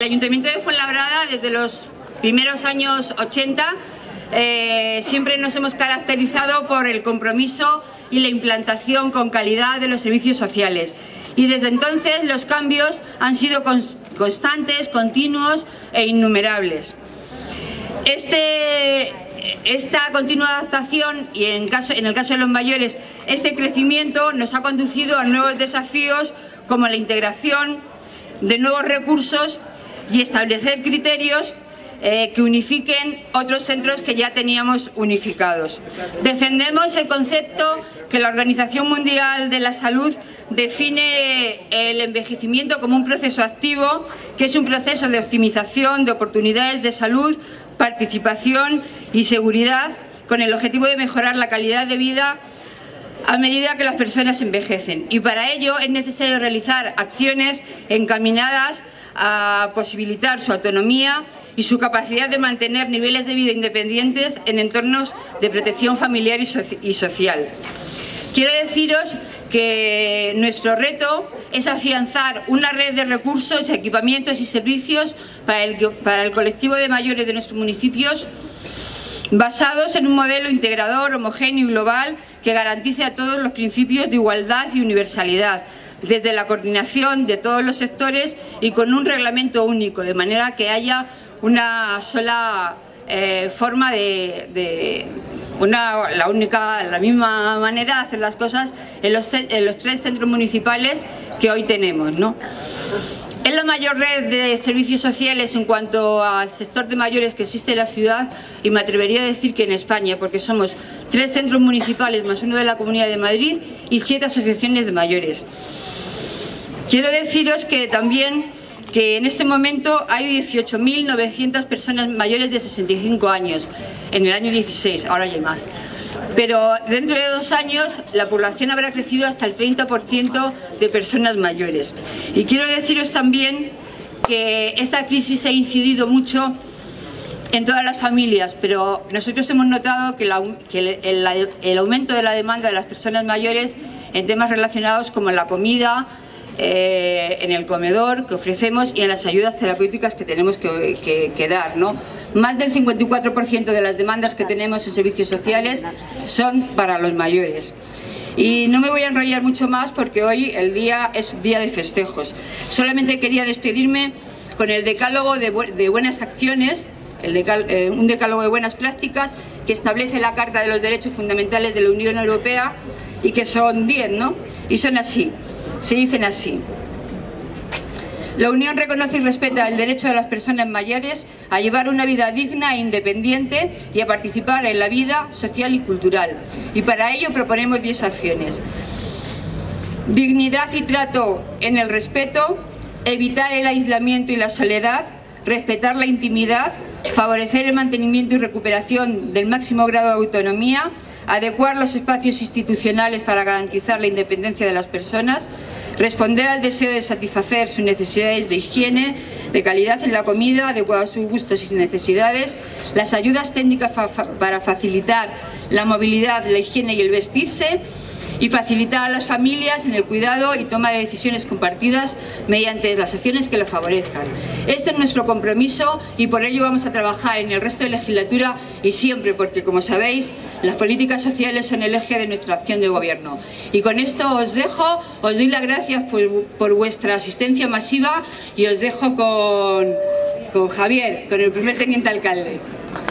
El Ayuntamiento de Fuenlabrada, desde los primeros años 80, siempre nos hemos caracterizado por el compromiso y la implantación con calidad de los servicios sociales. Y desde entonces los cambios han sido constantes, continuos e innumerables. Esta continua adaptación y en el caso de los mayores, este crecimiento nos ha conducido a nuevos desafíos como la integración de nuevos recursos y establecer criterios que unifiquen otros centros que ya teníamos unificados. Defendemos el concepto que la Organización Mundial de la Salud define el envejecimiento como un proceso activo, que es un proceso de optimización de oportunidades de salud, participación y seguridad, con el objetivo de mejorar la calidad de vida a medida que las personas envejecen. Y para ello es necesario realizar acciones encaminadas a posibilitar su autonomía y su capacidad de mantener niveles de vida independientes en entornos de protección familiar y social. Quiero deciros que nuestro reto es afianzar una red de recursos, equipamientos y servicios para el colectivo de mayores de nuestros municipios, basados en un modelo integrador, homogéneo y global que garantice a todos los principios de igualdad y universalidad, desde la coordinación de todos los sectores y con un reglamento único, de manera que haya una sola forma la misma manera de hacer las cosas en los 3 centros municipales que hoy tenemos, ¿no? Es la mayor red de servicios sociales en cuanto al sector de mayores que existe en la ciudad, y me atrevería a decir que en España, porque somos 3 centros municipales más uno de la Comunidad de Madrid y 7 asociaciones de mayores. Quiero deciros que también que en este momento hay 18.900 personas mayores de 65 años, en el año 16, ahora ya hay más. Pero dentro de 2 años la población habrá crecido hasta el 30% de personas mayores. Y quiero deciros también que esta crisis ha incidido mucho en todas las familias, pero nosotros hemos notado que el aumento de la demanda de las personas mayores en temas relacionados como en la comida, en el comedor que ofrecemos y en las ayudas terapéuticas que tenemos que dar, ¿no? Más del 54% de las demandas que tenemos en servicios sociales son para los mayores. Y no me voy a enrollar mucho más porque hoy el día es un día de festejos. Solamente quería despedirme con el decálogo de buenas acciones, un decálogo de buenas prácticas que establece la Carta de los Derechos Fundamentales de la Unión Europea y que son 10, ¿no? Y son así. Se dicen así: la Unión reconoce y respeta el derecho de las personas mayores a llevar una vida digna e independiente y a participar en la vida social y cultural. Y para ello proponemos 10 acciones. Dignidad y trato en el respeto, evitar el aislamiento y la soledad, respetar la intimidad, favorecer el mantenimiento y recuperación del máximo grado de autonomía, adecuar los espacios institucionales para garantizar la independencia de las personas, responder al deseo de satisfacer sus necesidades de higiene, de calidad en la comida, adecuado a sus gustos y necesidades, las ayudas técnicas para facilitar la movilidad, la higiene y el vestirse, y facilitar a las familias en el cuidado y toma de decisiones compartidas mediante las acciones que lo favorezcan. Este es nuestro compromiso y por ello vamos a trabajar en el resto de la legislatura y siempre, porque como sabéis, las políticas sociales son el eje de nuestra acción de gobierno. Y con esto os dejo, os doy las gracias por vuestra asistencia masiva y os dejo con Javier, con el primer teniente alcalde.